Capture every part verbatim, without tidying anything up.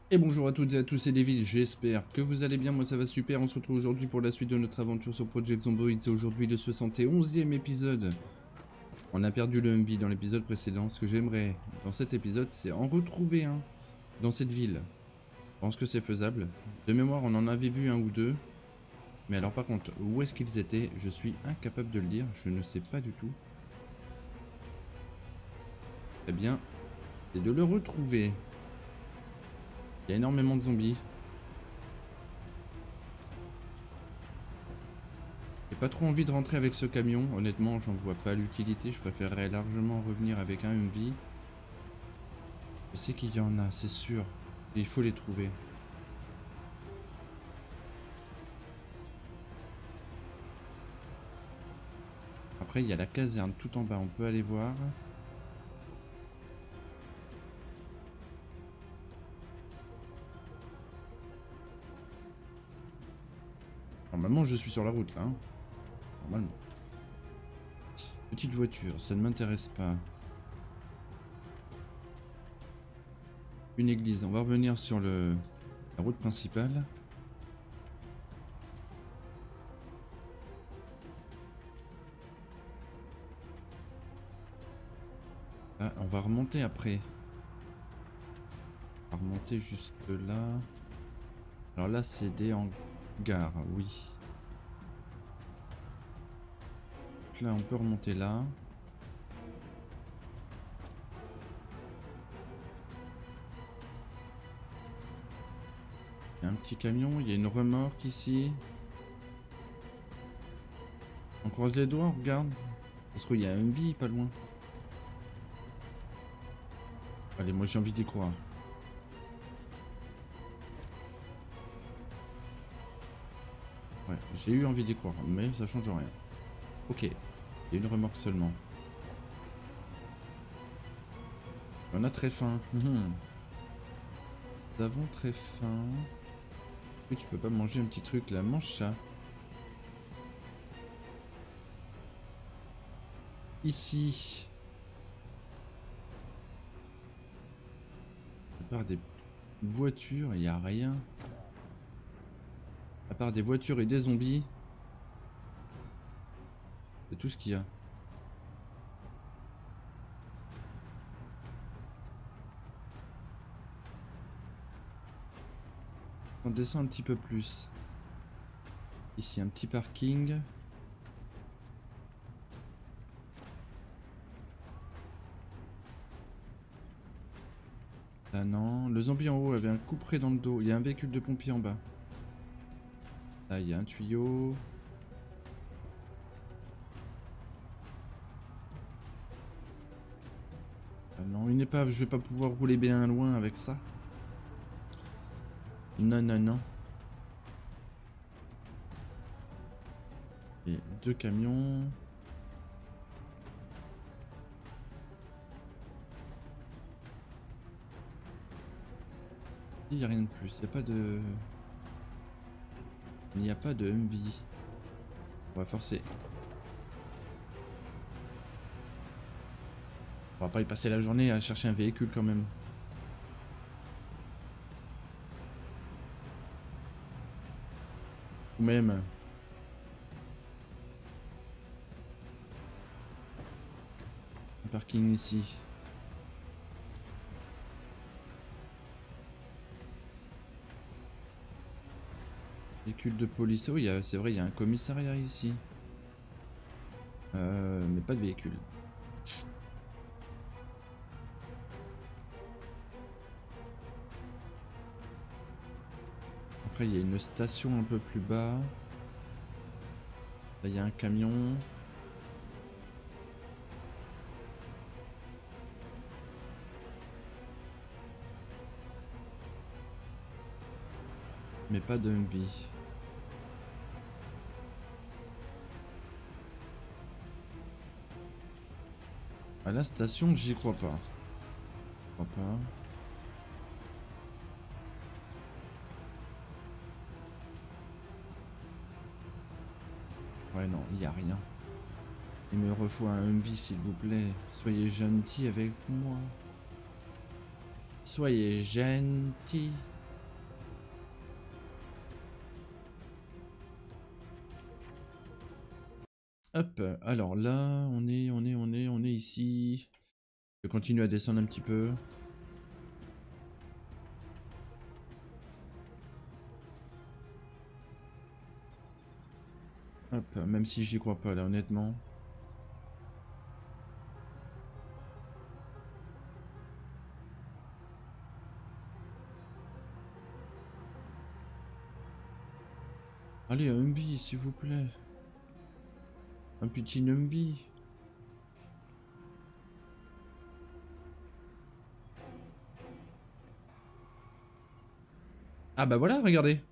Et bonjour à toutes et à tous, c'est Devil, j'espère que vous allez bien, moi ça va super, on se retrouve aujourd'hui pour la suite de notre aventure sur Project Zomboid, c'est aujourd'hui le soixante et onzième épisode. On a perdu le M V dans l'épisode précédent, ce que j'aimerais dans cet épisode c'est en retrouver un dans cette ville. Je pense que c'est faisable, de mémoire on en avait vu un ou deux, mais alors par contre où est-ce qu'ils étaient, je suis incapable de le dire, je ne sais pas du tout. Très bien, c'est de le retrouver. Il y a énormément de zombies. J'ai pas trop envie de rentrer avec ce camion, honnêtement j'en vois pas l'utilité, je préférerais largement revenir avec un M V. Je sais qu'il y en a, c'est sûr, et il faut les trouver. Après il y a la caserne tout en bas, on peut aller voir. Normalement je suis sur la route là, hein. Normalement. Petite voiture, ça ne m'intéresse pas. Une église, on va revenir sur le la route principale. Ah, on va remonter après. On va remonter juste là. Alors là c'est des hangars, oui. Donc là on peut remonter là. Il y a un petit camion, il y a une remorque ici. On croise les doigts, on regarde. Parce qu'il y a un M V pas loin. Allez, moi j'ai envie d'y croire. Ouais, j'ai eu envie d'y croire, mais ça change rien. Ok, il y a une remorque seulement. On a très faim. Nous avons très faim. Et tu peux pas manger un petit truc là, mange ça. Ici. À part des voitures, il n'y a rien. À part des voitures et des zombies. C'est tout ce qu'il y a. On descend un petit peu plus. Ici, un petit parking. Là non, le zombie en haut avait un coup près dans le dos. Il y a un véhicule de pompier en bas. Là il y a un tuyau. Ah non, une épave, je vais pas pouvoir rouler bien loin avec ça. Non, non, non. Et deux camions. Il n'y a rien de plus, il n'y a pas de... Il n'y a pas de M V. On va forcer. On va pas y passer la journée à chercher un véhicule quand même. Ou même... Un parking ici. Véhicule de police. Oui, c'est vrai, il y a un commissariat ici. Euh, mais pas de véhicule. Après, il y a une station un peu plus bas. Là, il y a un camion. Mais pas de M V. À la station, j'y crois pas. Je crois pas. Ouais, non, il n'y a rien. Il me refaut un M V, s'il vous plaît. Soyez gentil avec moi. Soyez gentil. Hop, alors là, on est, on est, on est, on est ici. Je continue à descendre un petit peu. Hop, même si j'y crois pas là, honnêtement. Allez, un Humvee, s'il vous plaît. Un petit Humvee. Ah bah voilà, regardez.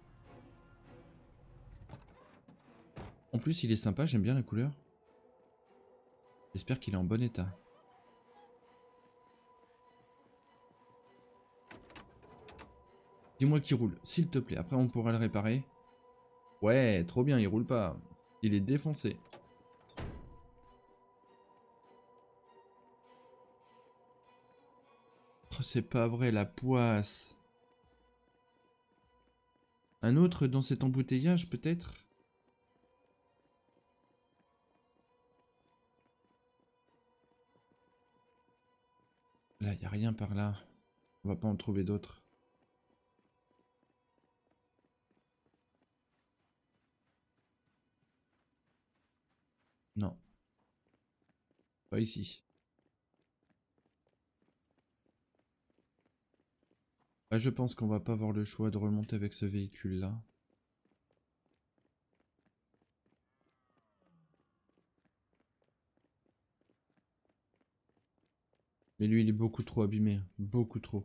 En plus, il est sympa, j'aime bien la couleur. J'espère qu'il est en bon état. Dis-moi qu'il roule, s'il te plaît. Après, on pourra le réparer. Ouais, trop bien, il roule pas. Il est défoncé. Oh, c'est pas vrai, la poisse. Un autre dans cet embouteillage, peut-être? Là, y a rien par là. On va pas en trouver d'autres. Non. Pas ici. Ah, je pense qu'on va pas avoir le choix de remonter avec ce véhicule-là. Mais lui, il est beaucoup trop abîmé. Beaucoup trop.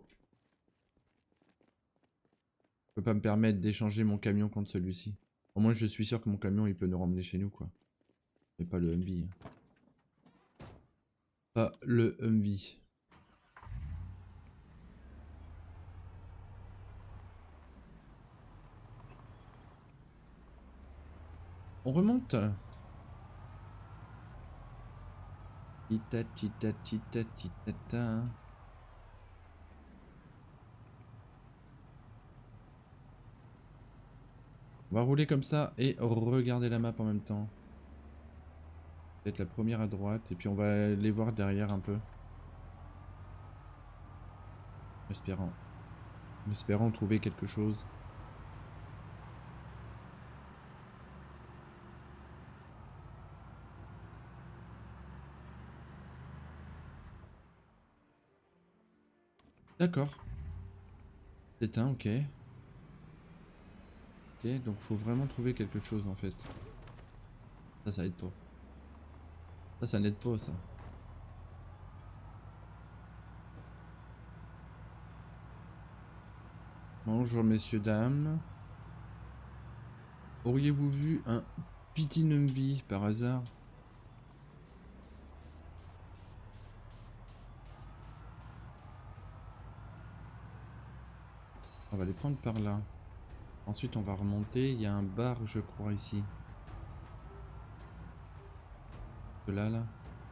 Je peux pas me permettre d'échanger mon camion contre celui-ci. Au moins, je suis sûr que mon camion, il peut nous ramener chez nous, quoi. Mais pas le Humvee. Pas le Humvee. On remonte. Tita tita tita tita. On va rouler comme ça et regarder la map en même temps. Peut-être la première à droite et puis on va les voir derrière un peu. En espérant. En espérant trouver quelque chose. D'accord. C'est un, ok. Ok, donc faut vraiment trouver quelque chose en fait. Ça, ça aide pas. Ça, ça n'aide pas ça. Bonjour messieurs, dames. Auriez-vous vu un petit Humvee par hasard? On va les prendre par là. Ensuite on va remonter. Il y a un bar je crois ici. Là là.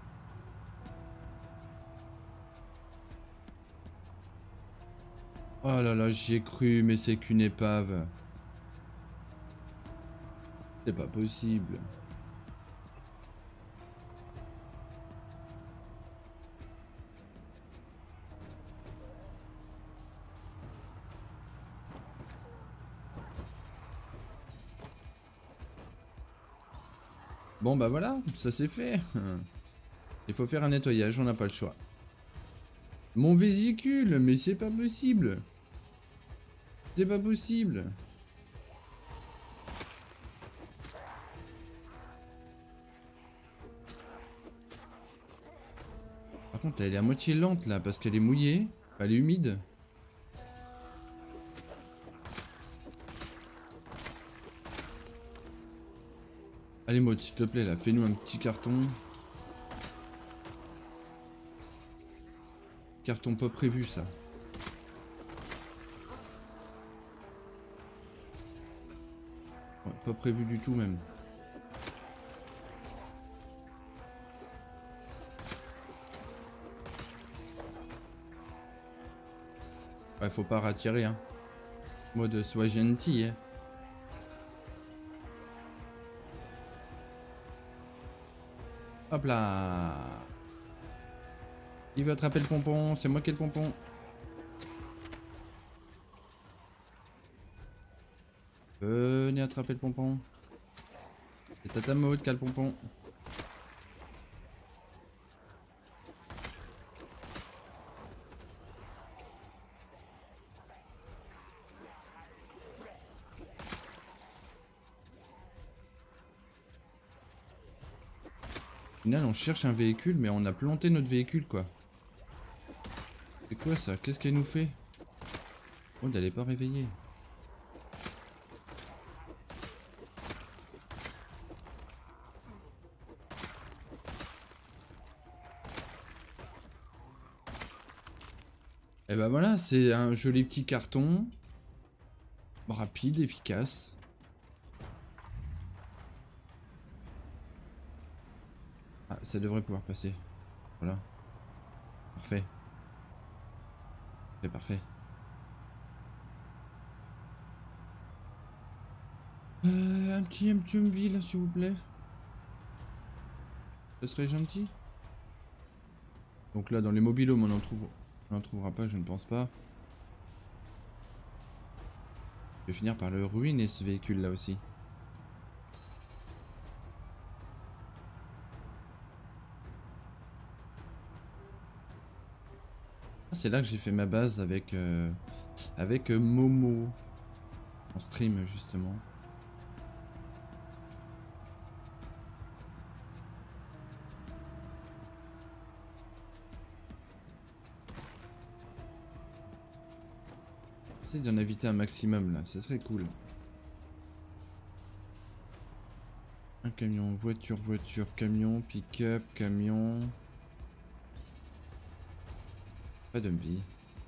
Oh là là, j'y ai cru, mais c'est qu'une épave. C'est pas possible. Bon bah voilà, ça c'est fait. Il faut faire un nettoyage, on n'a pas le choix. Mon vésicule, mais c'est pas possible. C'est pas possible. Par contre, elle est à moitié lente là, parce qu'elle est mouillée. Elle est humide. Allez Maud, s'il te plaît là, fais-nous un petit carton. Carton pas prévu ça. Ouais, pas prévu du tout même. Ouais, faut pas rattirer hein. Mode sois gentil hein. Hop là. Il veut attraper le pompon, c'est moi qui ai le pompon. Venez attraper le pompon. C'est Tata Maud qui a le pompon. Au final, on cherche un véhicule, mais on a planté notre véhicule, quoi. C'est quoi ça? Qu'est-ce qu'elle nous fait? Oh, elle est pas réveillée. Et ben voilà, c'est un joli petit carton. Rapide, efficace. Ah, ça devrait pouvoir passer. Voilà. Parfait. C'est parfait. Euh, un petit, un petit Humvee là, s'il vous plaît. Ce serait gentil. Donc là, dans les mobilhomes, on en trouve, on en trouvera pas, je ne pense pas. Je vais finir par le ruiner ce véhicule là aussi. Ah, c'est là que j'ai fait ma base avec euh, avec euh, Momo en stream justement. J'essaie d'en éviter un maximum là, ça serait cool. Un camion, voiture, voiture, camion, pick-up, camion. Pas d'Humvee.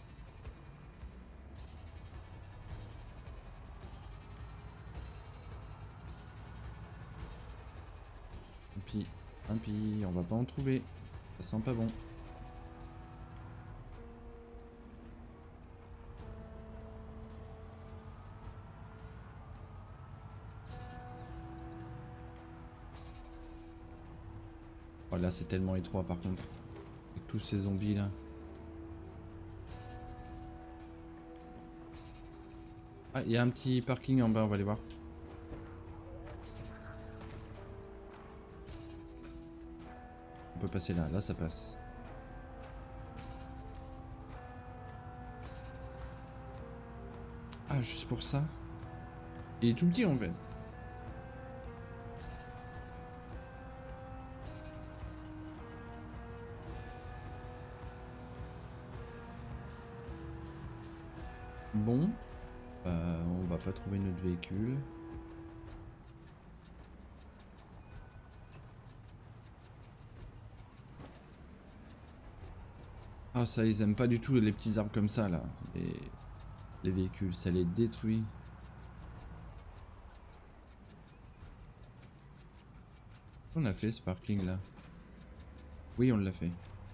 Un pi, un pi, on va pas en trouver. Ça sent pas bon. Oh là c'est tellement étroit par contre. Avec tous ces zombies là. Ah, il y a un petit parking en bas, on va aller voir. On peut passer là, là ça passe. Ah, juste pour ça. Il est tout petit en fait. Bon. Euh, on va pas trouver notre véhicule. Ah ça, ils aiment pas du tout les petits arbres comme ça là. Les, les véhicules, ça les détruit. On a fait ce parking là. Oui, on l'a fait.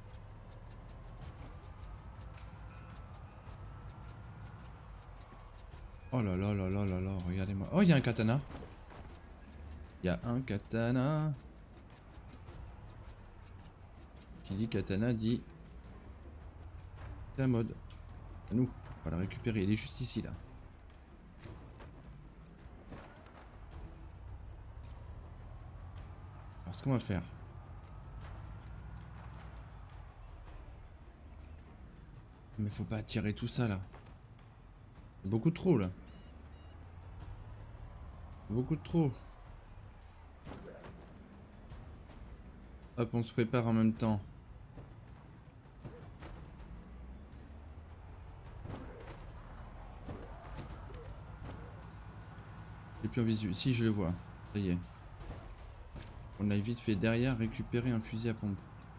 Oh là là là là là là, regardez-moi. Oh, il y a un katana. Il y a un katana. Qui dit katana dit... C'est un mode. À nous. On va la récupérer. Il est juste ici là. Alors ce qu'on va faire. Mais faut pas attirer tout ça là. Beaucoup trop là. Beaucoup de trop. Hop, on se prépare en même temps. Et puis en visu. Si, je le vois. Ça y est. On a vite fait derrière récupérer un fusil à pompe.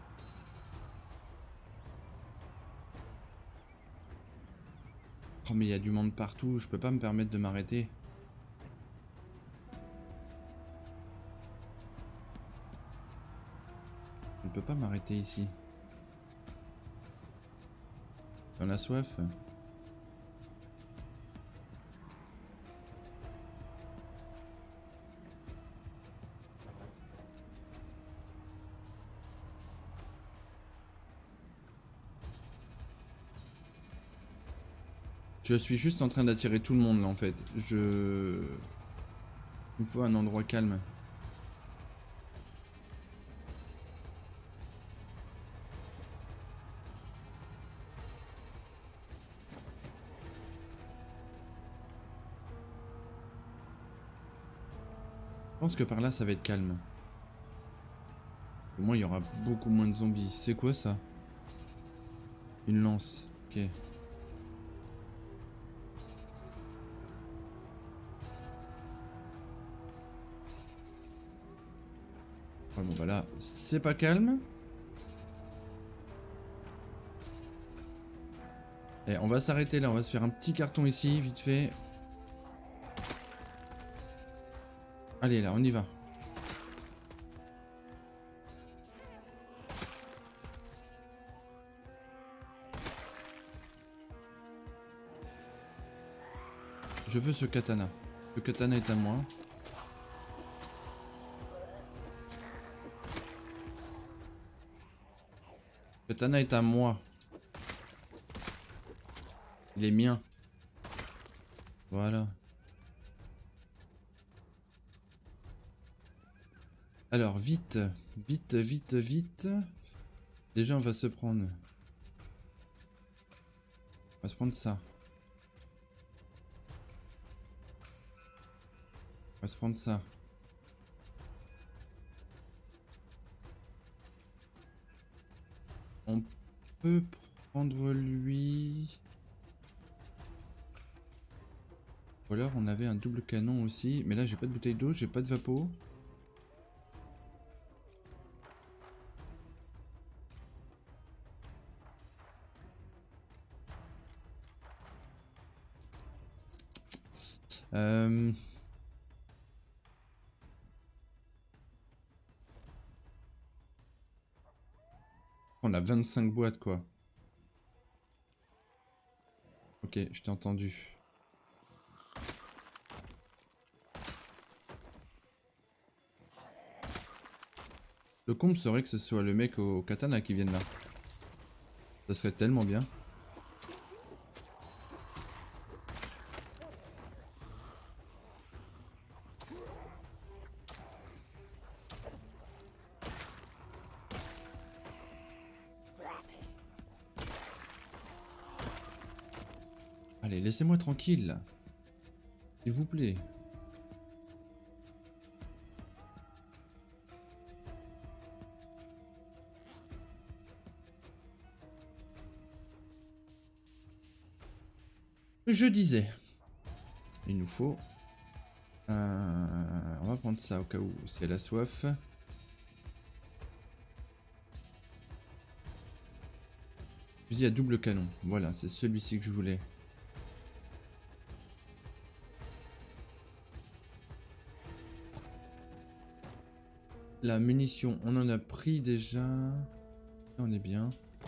Oh mais il y a du monde partout, je peux pas me permettre de m'arrêter. Je ne peux pas m'arrêter ici. On a soif. Je suis juste en train d'attirer tout le monde là en fait. Je... Il me faut un endroit calme. Je pense que par là ça va être calme. Au moins il y aura beaucoup moins de zombies. C'est quoi ça? Une lance. Ok. Ouais, bon bah là, c'est pas calme. Et on va s'arrêter là, on va se faire un petit carton ici, vite fait. Allez là, on y va. Je veux ce katana. Ce katana est à moi. Le katana est à moi. Il est mien. Voilà. Alors, vite. Vite, vite, vite. Déjà, on va se prendre... On va se prendre ça. On va se prendre ça. On peut prendre lui... Ou alors on avait un double canon aussi. Mais là j'ai pas de bouteille d'eau, j'ai pas de vapeau. Euh... On a vingt-cinq boîtes quoi. Ok, je t'ai entendu. Le comble serait que ce soit le mec au katana qui vienne là. Ça serait tellement bien. Allez, laissez-moi tranquille. S'il vous plaît. Je disais. Il nous faut... Euh, on va prendre ça au cas où si elle a soif. Fusil à double canon. Voilà, c'est celui-ci que je voulais. La munition, on en a pris déjà. On est bien.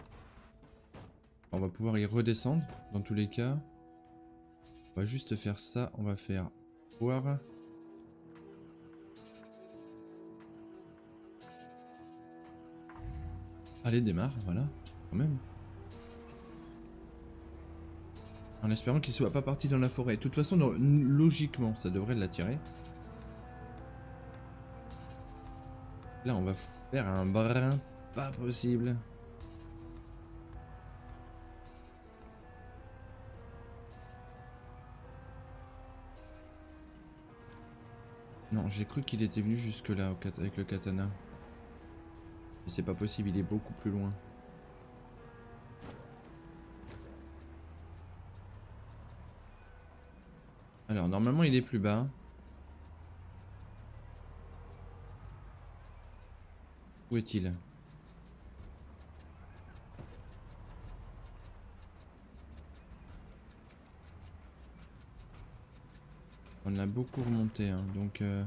On va pouvoir y redescendre dans tous les cas. On va juste faire ça. On va faire boire. Allez, démarre, voilà. Quand même. En espérant qu'il soit pas parti dans la forêt. De toute façon, logiquement, ça devrait l'attirer. Là, on va faire un brin pas possible. Non, j'ai cru qu'il était venu jusque là avec le katana. Mais c'est pas possible, il est beaucoup plus loin. Alors, normalement, il est plus bas. Où est-il? On a beaucoup remonté, hein, donc... Euh...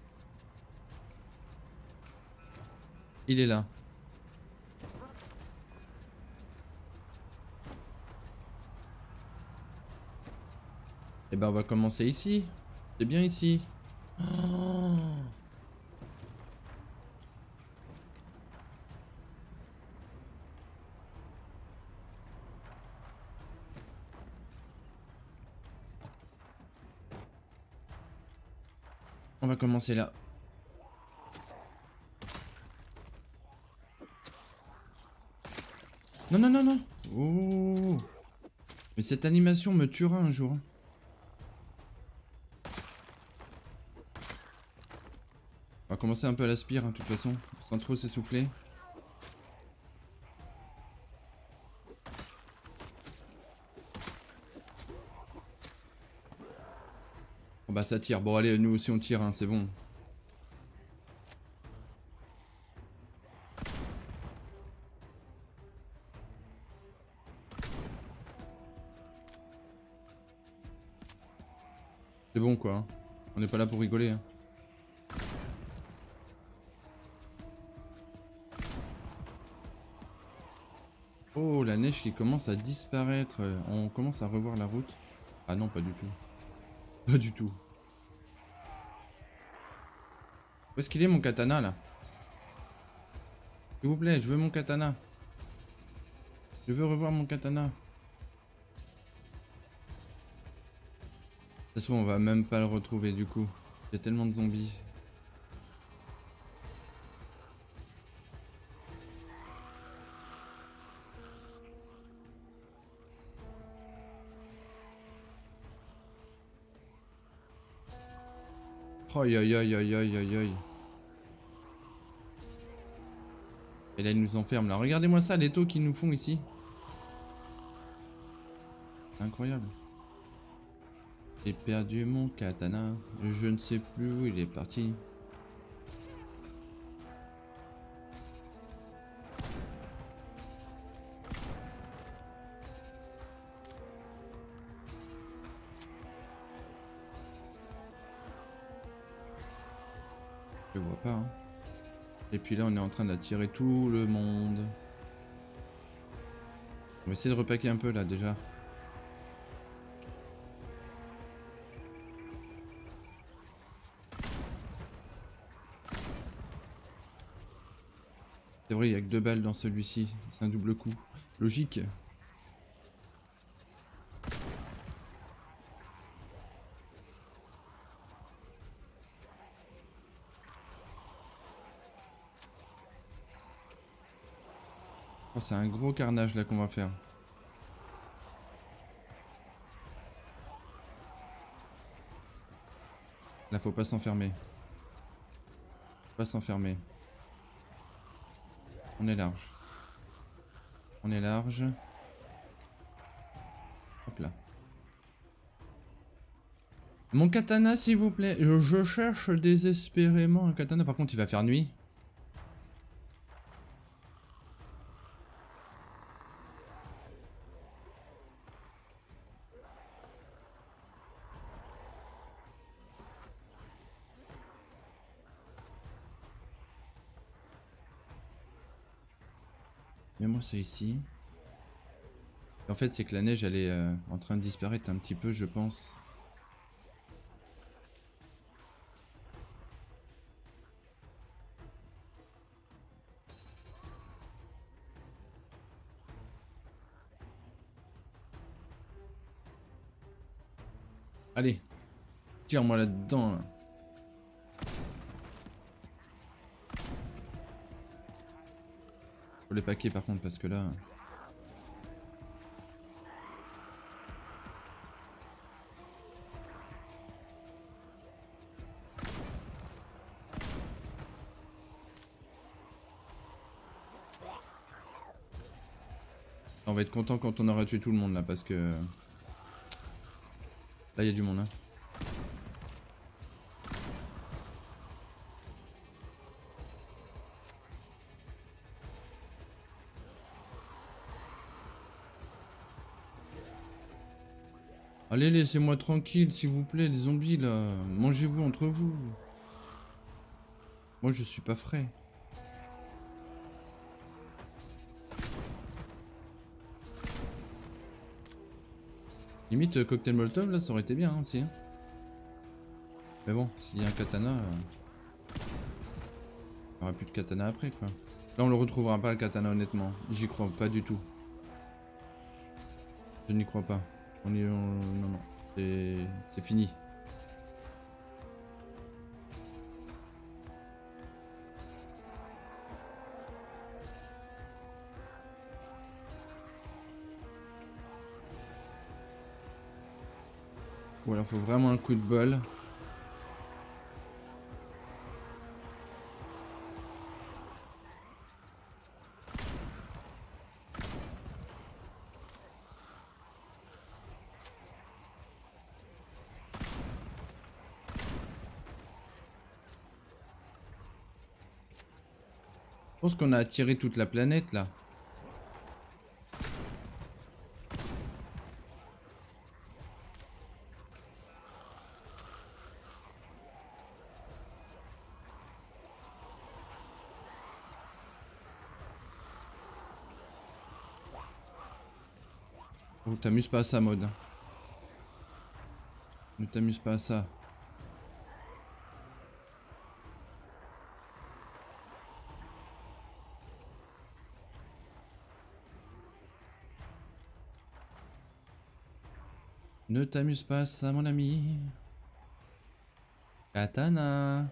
Il est là. Et ben on va commencer ici. C'est bien ici. Oh, On va commencer là. Non, non, non, non. Oh. Mais cette animation me tuera un jour. On va commencer un peu à l'aspire, hein, de toute façon, sans trop s'essouffler. Bon bah ça tire. Bon allez, nous aussi on tire, hein, c'est bon. C'est bon quoi. Hein. On n'est pas là pour rigoler. Hein. Oh, la neige qui commence à disparaître. On commence à revoir la route. Ah non, pas du tout. Pas du tout. Où est-ce qu'il est mon katana là? S'il vous plaît, je veux mon katana. Je veux revoir mon katana. De toute façon, on va même pas le retrouver du coup. Il y a tellement de zombies. Aïe aïe aïe aïe aïe aïe aïe. Et là, ils nous enferment là. Regardez-moi ça, les taux qu'ils nous font ici. Incroyable. J'ai perdu mon katana. Je ne sais plus où il est parti. Je le vois pas. Hein. Et puis là, on est en train d'attirer tout le monde. On va essayer de repacker un peu là déjà. C'est vrai, il n'y a que deux balles dans celui-ci. C'est un double coup. Logique. Oh, c'est un gros carnage là qu'on va faire. Là, faut pas s'enfermer. Faut pas s'enfermer. On est large. On est large. Hop là. Mon katana, s'il vous plaît. Je, je cherche désespérément un katana. Par contre, il va faire nuit. Mais moi, c'est ici. En fait, c'est que la neige, elle est euh, en train de disparaître un petit peu, je pense. Allez, tire-moi là-dedans. Là. Faut les paquets par contre, parce que là... On va être content quand on aura tué tout le monde là, parce que... Là, il y a du monde. Hein. Allez, laissez-moi tranquille, s'il vous plaît, les zombies là. Mangez-vous entre vous. Moi, je suis pas frais. Limite, euh, cocktail Molotov là, ça aurait été bien hein, aussi. Hein. Mais bon, s'il y a un katana... Euh... Il n'y aura plus de katana après quoi. Là, on le retrouvera pas le katana, honnêtement. J'y crois pas du tout. Je n'y crois pas. On y... On... Non, non. C'est fini. Ou alors faut vraiment un coup de bol. Je pense qu'on a attiré toute la planète là. Oh, t'amuses pas à ça, mode. Ne t'amuse pas à ça. Ne t'amuse pas à ça, mon ami. Katana.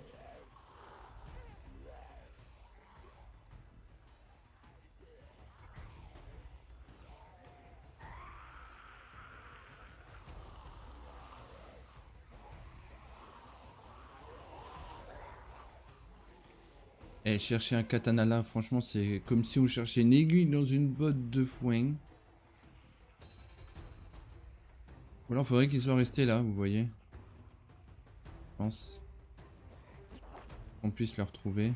Eh, chercher un katana là, franchement, c'est comme si on cherchait une aiguille dans une botte de foin. Ou alors, faudrait qu'il soit resté là, vous voyez. Je pense. Qu'on puisse le retrouver.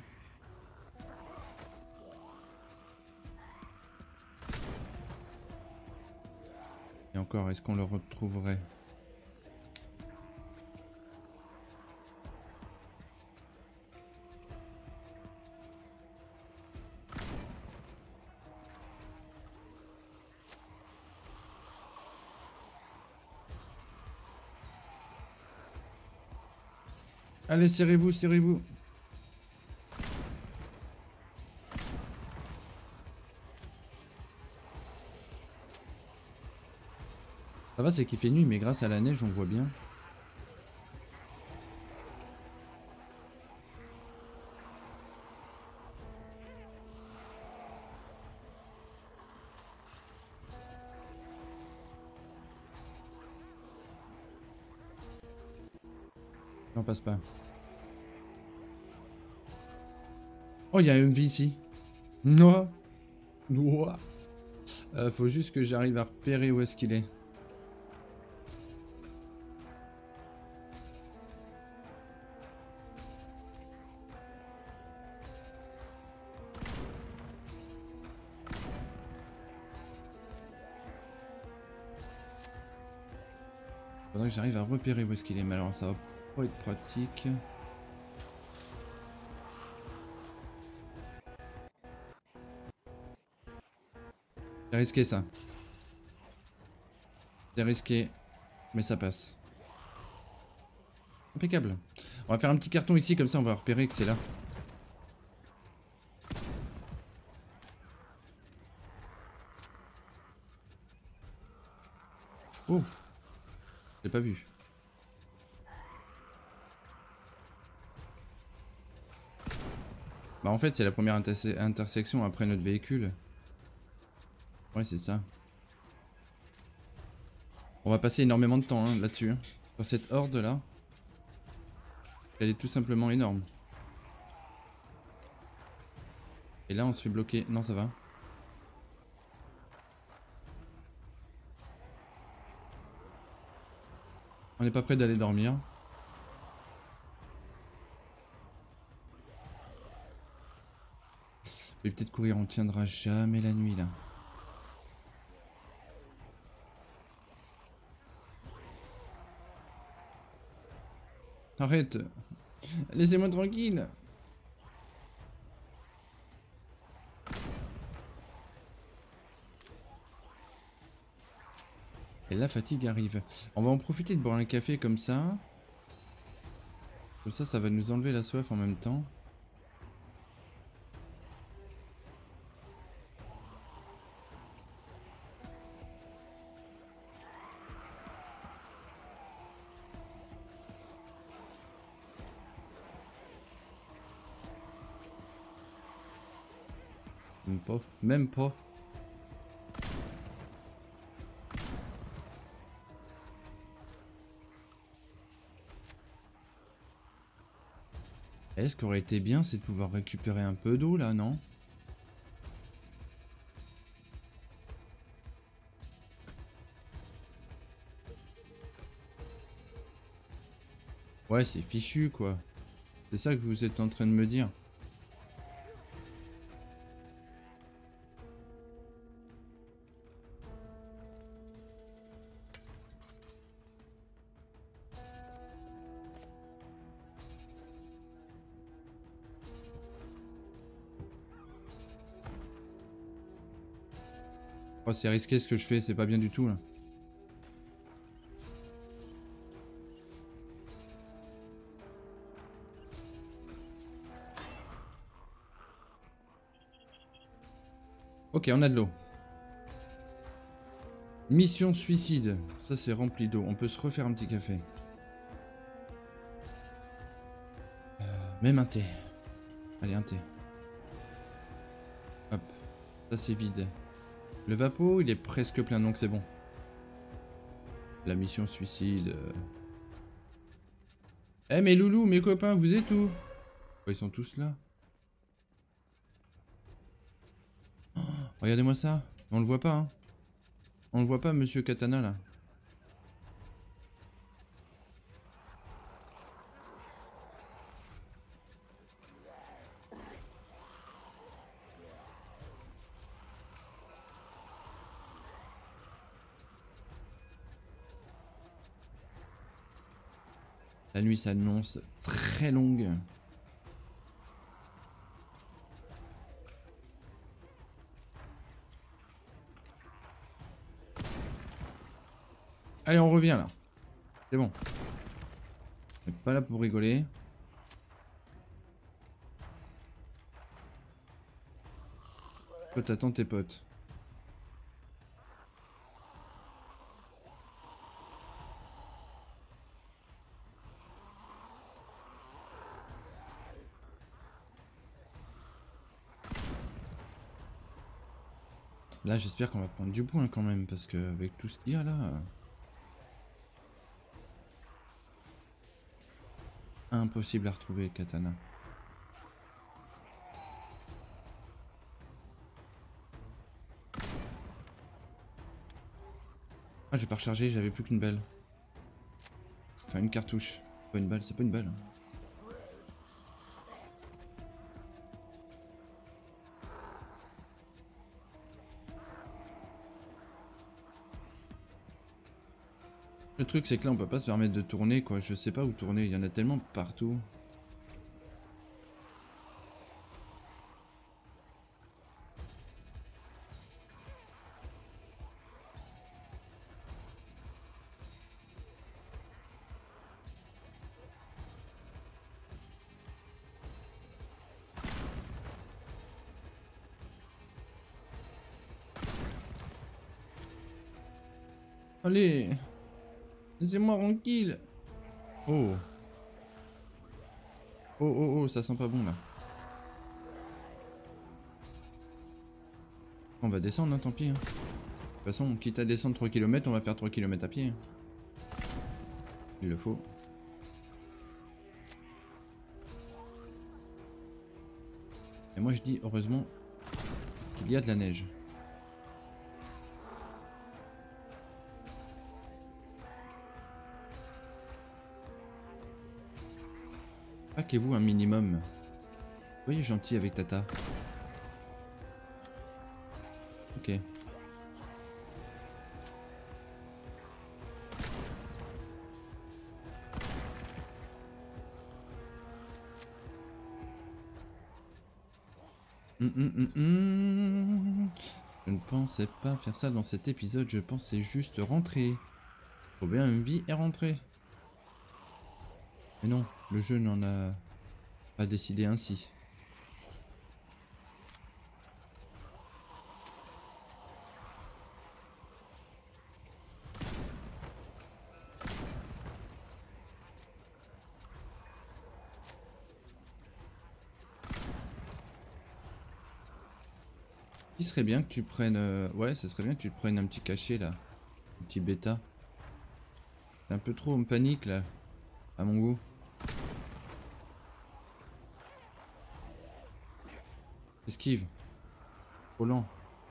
Et encore, est-ce qu'on le retrouverait? Allez, serrez-vous, serrez-vous. Ça va, c'est qu'il fait nuit, mais grâce à la neige, on voit bien. Non, passe pas. Oh, il y a un M V ici. Non. Non. Euh, faut juste que j'arrive à repérer où est-ce qu'il est. Faudrait que j'arrive à repérer où est-ce qu'il est, mais alors ça va pas être pratique. C'est risqué ça. C'est risqué, mais ça passe. Impeccable. On va faire un petit carton ici, comme ça on va repérer que c'est là. Oh, j'ai pas vu. Bah en fait c'est la première interse intersection après notre véhicule. Ouais c'est ça. On va passer énormément de temps hein, là-dessus. Hein. Sur cette horde là. Elle est tout simplement énorme. Et là on se fait bloquer. Non ça va. On n'est pas prêt d'aller dormir. Je vais peut-être courir, on tiendra jamais la nuit là. Arrête. Laissez-moi tranquille. Et la fatigue arrive. On va en profiter de boire un café comme ça. Comme ça, ça va nous enlever la soif en même temps. Même pas. Même pas. Eh, ce qui aurait été bien, c'est de pouvoir récupérer un peu d'eau là, non? Ouais, c'est fichu quoi. C'est ça que vous êtes en train de me dire. Oh, c'est risqué ce que je fais, c'est pas bien du tout là. Ok, on a de l'eau. Mission suicide. Ça, c'est rempli d'eau. On peut se refaire un petit café. Euh, même un thé. Allez, un thé. Hop. Ça, c'est vide. Le vapeau, il est presque plein, donc c'est bon. La mission suicide. Eh, mais loulou, mes copains, vous êtes où? Oh, ils sont tous là. Oh, regardez-moi ça. On le voit pas, hein. On le voit pas, monsieur Katana, là. La nuit s'annonce très longue. Allez, on revient là. C'est bon. On n'est pas là pour rigoler. Toi, t'attends tes potes. Là, j'espère qu'on va prendre du point quand même, parce que avec tout ce qu'il y a là... Impossible à retrouver, Katana. Ah, j'ai pas rechargé, j'avais plus qu'une balle. Enfin, une cartouche. Pas une balle, c'est pas une balle. Le truc, c'est que là, on peut pas se permettre de tourner, quoi. Je sais pas où tourner, il y en a tellement partout. Allez, laissez-moi tranquille. Oh. Oh, oh, oh, ça sent pas bon, là. On va descendre, hein, tant pis. Hein. De toute façon, quitte à descendre trois kilomètres, on va faire trois kilomètres à pied. Hein. Il le faut. Et moi, je dis, heureusement, qu'il y a de la neige. Paquez-vous un minimum. Soyez gentil avec Tata. Ok. Hum, hum, hum, hum. Je ne pensais pas faire ça dans cet épisode, je pensais juste rentrer. Trouver une vie et rentrer. Mais non, le jeu n'en a pas décidé ainsi. Il serait bien que tu prennes... Euh... Ouais, ça serait bien que tu te prennes un petit cachet là. Un petit bêta. C'est un peu trop en panique là. À mon goût. Esquive. Trop lent.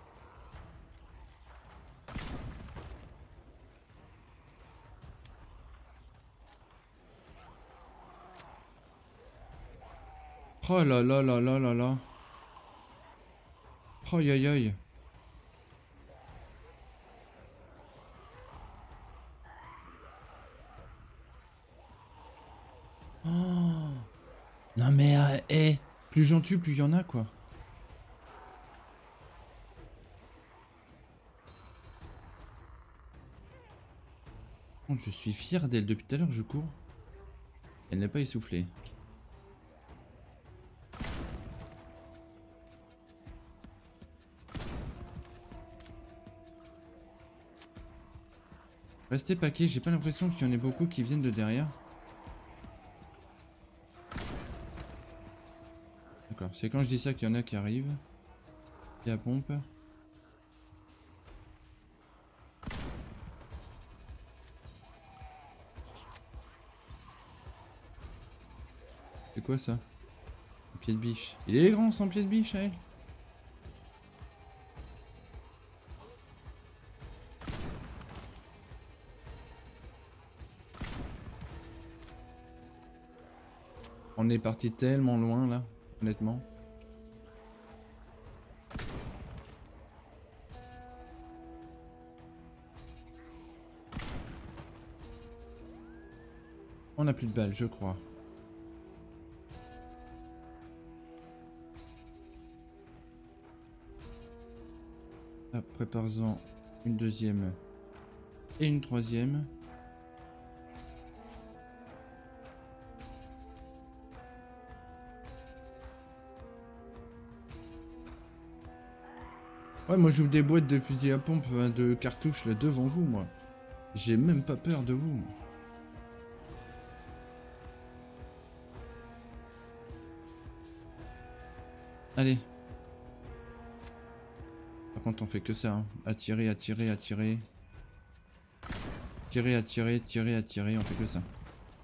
Oh là là là là là là. Oh aïe aïe aïe. Oh. Non mais euh, eh, plus j'en tue, plus il y en a quoi. Oh, je suis fier d'elle, depuis tout à l'heure je cours. Elle n'est pas essoufflée. Restez paquets, j'ai pas l'impression qu'il y en ait beaucoup qui viennent de derrière. D'accord, c'est quand je dis ça qu'il y en a qui arrivent. Il y a pompe. C'est quoi ça? Un pied de biche. Il est grand son pied de biche, elle. On est parti tellement loin là, honnêtement. On n'a plus de balles, je crois. Ah, prépare-en une deuxième et une troisième. Ouais, moi j'ouvre des boîtes de fusil à pompe, hein, de cartouches là devant vous, moi. J'ai même pas peur de vous. Allez. Par contre on fait que ça, hein. Attirer, attirer, attirer. Tirer, attirer, tirer, attirer, on fait que ça.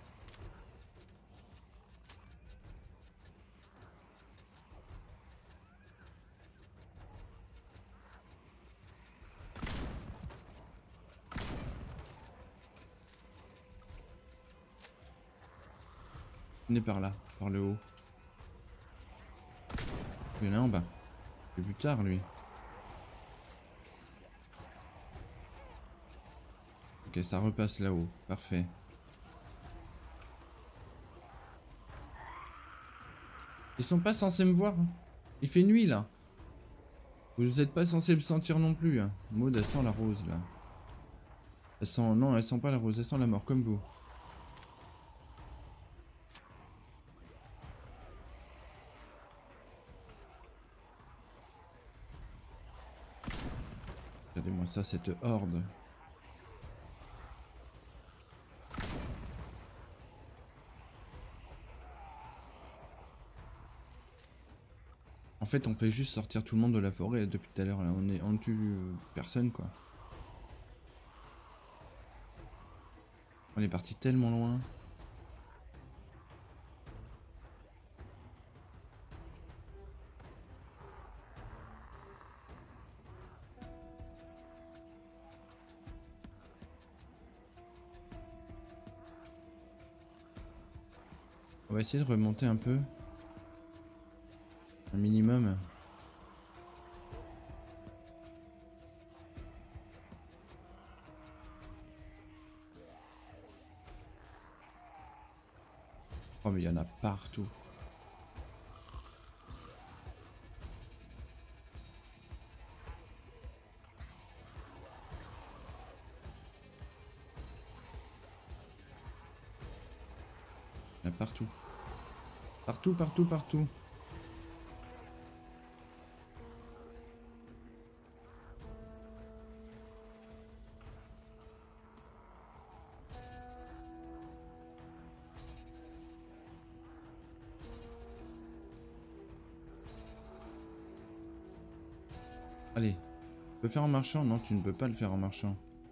Venez par là, par le haut. Il y en a en bas. C'est plus tard lui. Ok, ça repasse là-haut. Parfait. Ils sont pas censés me voir. Hein. Il fait nuit là. Vous êtes pas censé me sentir non plus. Hein. Maud, elle sent la rose là. Elle sent... Non, elle sent pas la rose, elle sent la mort comme vous. Regardez-moi ça, cette horde. En fait, on fait juste sortir tout le monde de la forêt depuis tout à l'heure. On est, on ne tue personne, quoi. On est parti tellement loin. On va essayer de remonter un peu. Un minimum. Oh mais il y en a partout. Il y en a partout. Partout, partout, partout. Allez. Tu peux faire en marchant? Non, tu ne peux pas le faire en marchant.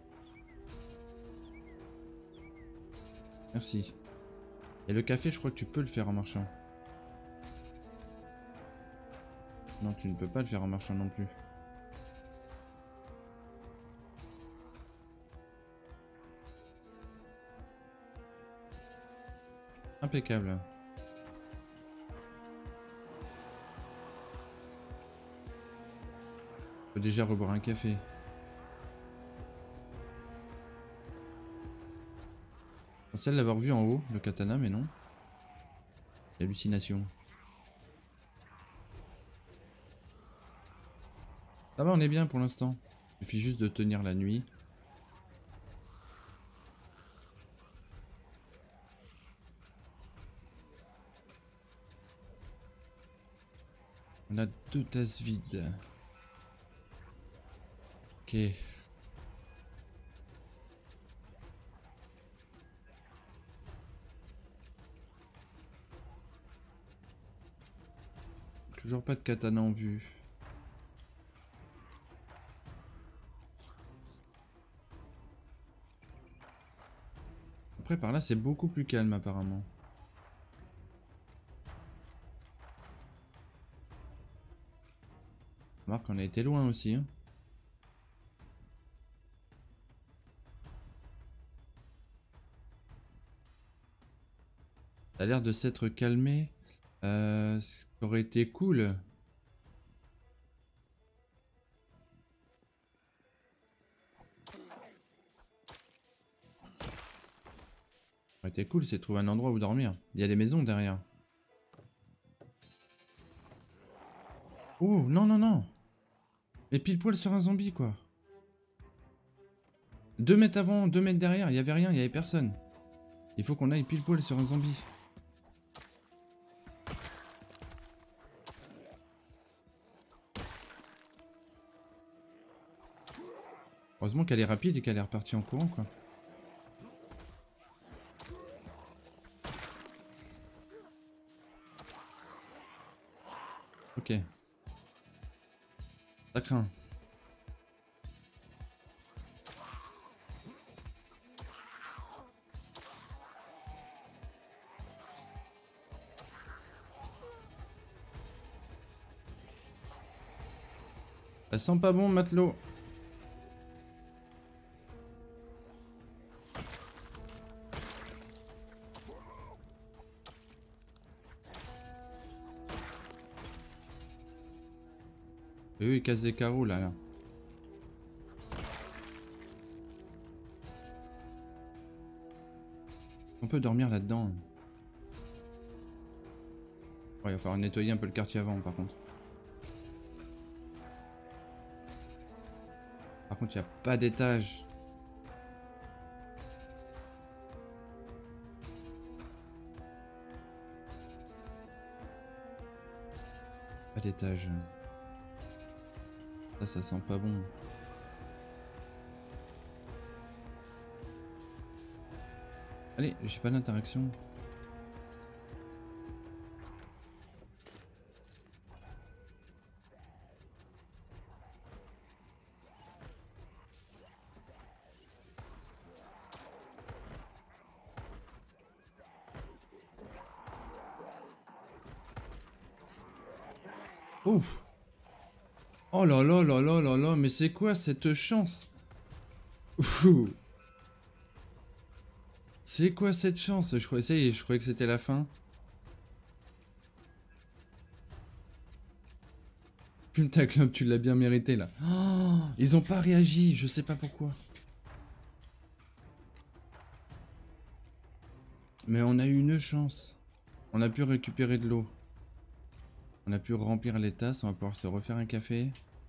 Merci. Et le café, je crois que tu peux le faire en marchant. Non, tu ne peux pas le faire en marchant non plus. Impeccable. Faut déjà reboire un café. Je pensais l'avoir vu en haut, le katana, mais non. Hallucination. Ça va, on est bien pour l'instant. Il suffit juste de tenir la nuit. On a deux tasses vides. Ok. Toujours pas de katana en vue. Après par là c'est beaucoup plus calme apparemment. Remarque qu'on a été loin aussi. Hein. Ça a l'air de s'être calmé. Euh, ce qui aurait été cool. Ce qui aurait été cool, c'est de trouver un endroit où dormir. Il y a des maisons derrière. Oh non non non. Mais pile poil sur un zombie quoi. Deux mètres avant, deux mètres derrière, il n'y avait rien, il n'y avait personne. Il faut qu'on aille pile poil sur un zombie. Heureusement qu'elle est rapide et qu'elle est repartie en courant quoi. Ok. Ça craint. Ça sent pas bon, matelot. Et eux, ils cassent des carreaux là. là. On peut dormir là-dedans. Ouais, il va falloir nettoyer un peu le quartier avant par contre. Par contre, il n'y a pas d'étage. Pas d'étage. Ça, ça sent pas bon. Allez, j'ai pas d'interaction. Ouf. Oh là là là là là là, mais c'est quoi cette chance? Ouh. C'est quoi cette chance? Je croyais, ça y est, je croyais que c'était la fin. Fume ta clope, tu l'as bien mérité là. Oh, ils ont pas réagi, je sais pas pourquoi. Mais on a eu une chance. On a pu récupérer de l'eau. On a pu remplir les tasses, on va pouvoir se refaire un café.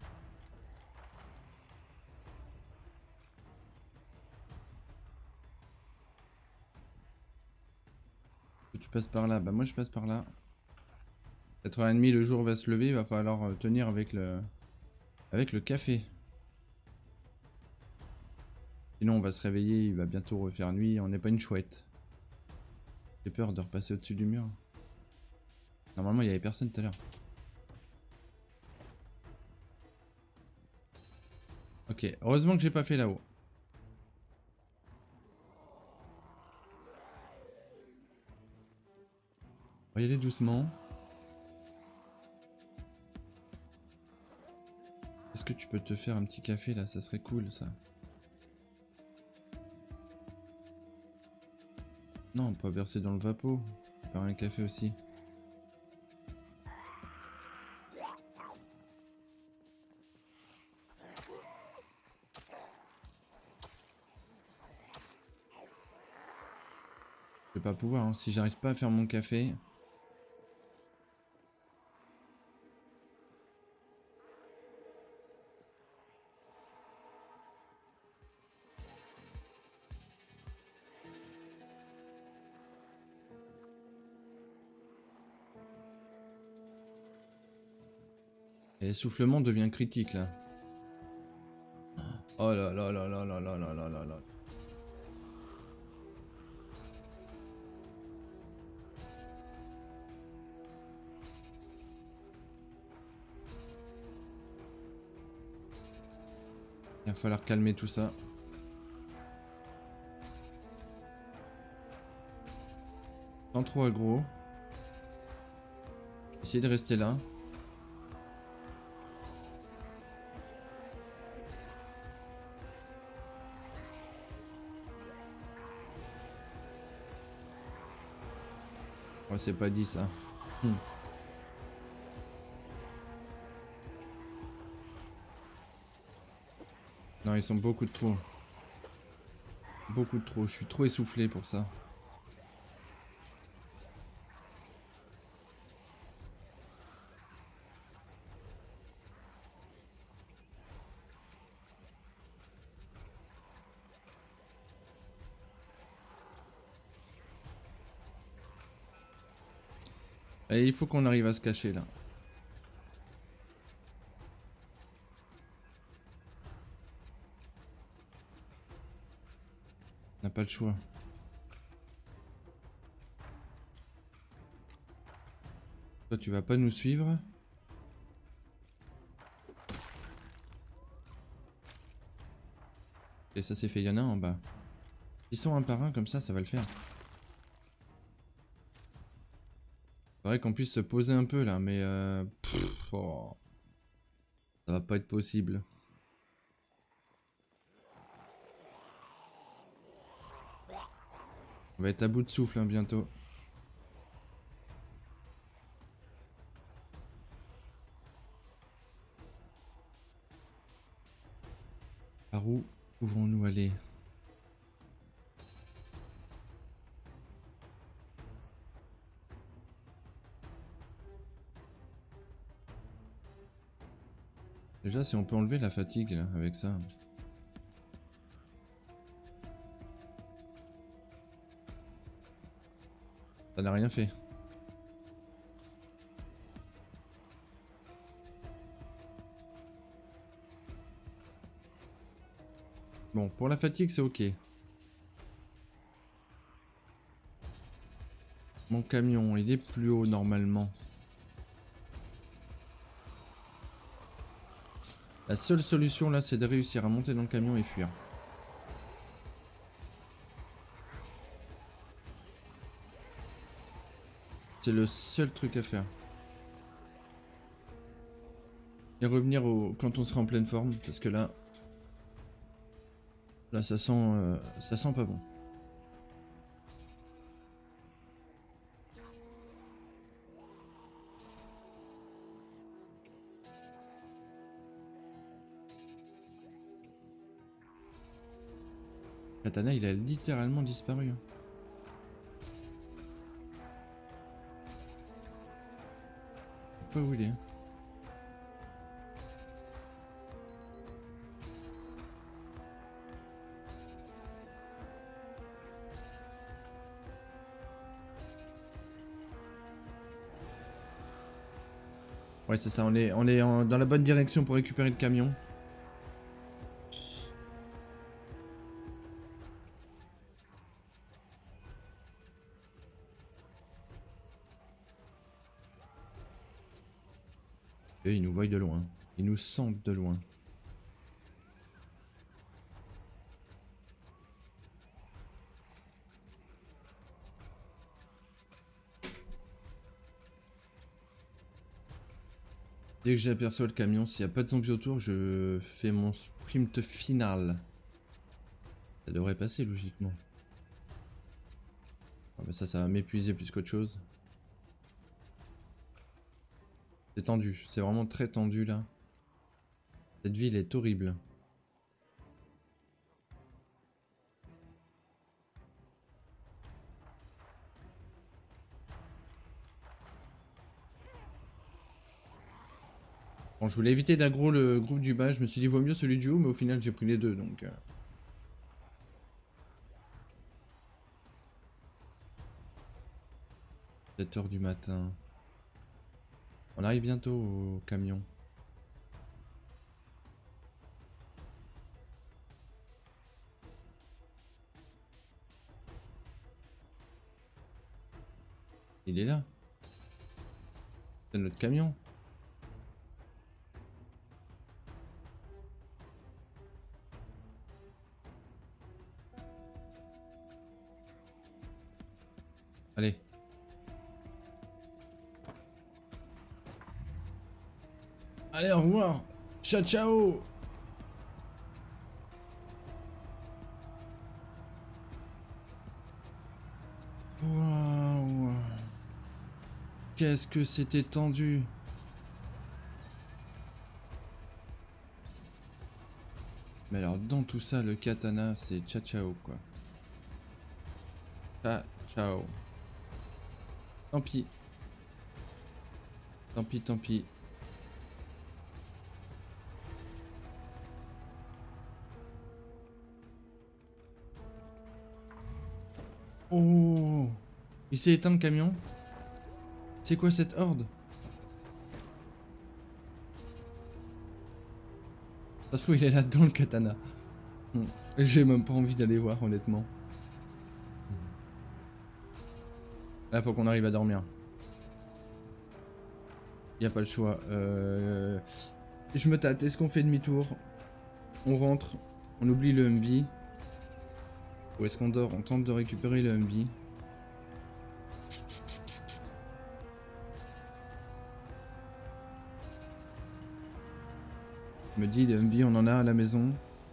Tu passes par là, bah moi je passe par là. quatre heures trente, le jour va se lever, il va falloir tenir avec le avec le café. Sinon on va se réveiller, il va bientôt refaire nuit, on n'est pas une chouette. J'ai peur de repasser au-dessus du mur. Normalement il y avait personne tout à l'heure. Ok, heureusement que j'ai pas fait là-haut. On va y aller doucement. que tu peux te faire un petit café là? Ça serait cool ça. Non, pas verser dans le vapeau. Faire un café aussi. Je vais pas pouvoir, hein. Si j'arrive pas à faire mon café. Et l'essoufflement devient critique là. Oh là là là là là là là là là là. Il va falloir calmer tout ça. Sans trop aggro. Essayez de rester là. Oh, c'est pas dit ça. Hmm. Non, ils sont beaucoup de trop. Beaucoup de trop. Je suis trop essoufflé pour ça. Et il faut qu'on arrive à se cacher là. On n'a pas le choix. Toi, tu vas pas nous suivre. Et ça c'est fait, il y en a un en bas. Ils sont un par un comme ça, ça va le faire. Faudrait qu'on puisse se poser un peu là, mais euh... Pff, oh. Ça va pas être possible. On va être à bout de souffle hein, bientôt. Par où pouvons-nous aller? Déjà, si on peut enlever la fatigue là, avec ça. Ça n'a rien fait. Bon, pour la fatigue, c'est ok. Mon camion, il est plus haut normalement. La seule solution là, c'est de réussir à monter dans le camion et fuir. C'est le seul truc à faire. Et revenir au... quand on sera en pleine forme, parce que là... Là, ça sent... Euh, ça sent pas bon. Katana, il a littéralement disparu. Hein. Je sais pas où il est. Ouais, c'est ça, on est, on est en, dans la bonne direction pour récupérer le camion. Et ils nous voient de loin. Ils nous sentent de loin. Dès que j'aperçois le camion, s'il n'y a pas de zombies autour, je fais mon sprint final. Ça devrait passer logiquement. Ah bah ça, ça va m'épuiser plus qu'autre chose. C'est tendu, c'est vraiment très tendu là. Cette ville est horrible. Bon, je voulais éviter d'aggro le groupe du bas, je me suis dit vaut mieux celui du haut, mais au final j'ai pris les deux donc... Euh... sept heures du matin. On arrive bientôt au camion. Il est là. C'est notre camion. Allez. Allez, au revoir. Ciao, ciao. Waouh. Qu'est-ce que c'était tendu. Mais alors, dans tout ça, le katana, c'est ciao, ciao, quoi. Ciao, ciao. Tant pis. Tant pis, tant pis. Oh, il s'est éteint le camion. C'est quoi cette horde? Ça se trouve il est là-dedans le katana. Hmm. J'ai même pas envie d'aller voir honnêtement. Là faut qu'on arrive à dormir. Y a pas le choix. Euh... Je me tâte, est-ce qu'on fait demi-tour? On rentre, on oublie le Humvee. Ou est-ce qu'on dort? On tente de récupérer le Humvee. Je me dis, le Humvee on en a à la maison.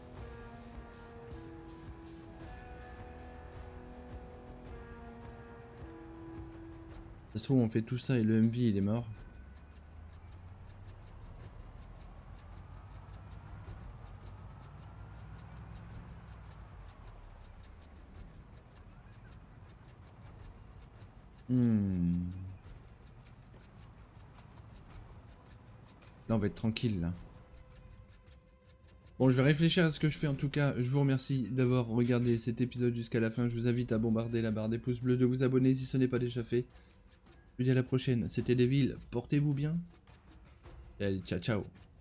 Ça se trouve on fait tout ça et le Humvee il est mort. Hmm. Là on va être tranquille là. Bon, je vais réfléchir à ce que je fais en tout cas. Je vous remercie d'avoir regardé cet épisode jusqu'à la fin. Je vous invite à bombarder la barre des pouces bleus, de vous abonner si ce n'est pas déjà fait. Je vous dis à la prochaine. C'était Devil. Portez-vous bien. Et allez, ciao ciao.